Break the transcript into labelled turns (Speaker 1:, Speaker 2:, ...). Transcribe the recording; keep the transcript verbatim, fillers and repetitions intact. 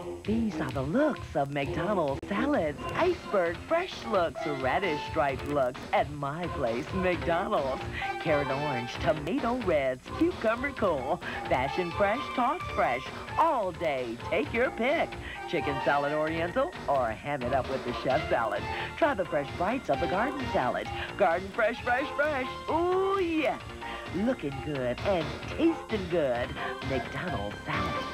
Speaker 1: These are the looks of McDonald's salads. Iceberg fresh looks, radish striped looks at my place, McDonald's. Carrot orange, tomato reds, cucumber cool, fashion fresh, tossed fresh, all day. Take your pick. Chicken salad oriental or ham it up with the chef salad. Try the fresh bites of the garden salad. Garden fresh, fresh, fresh. Ooh, yes. Looking good and tasting good. McDonald's salad.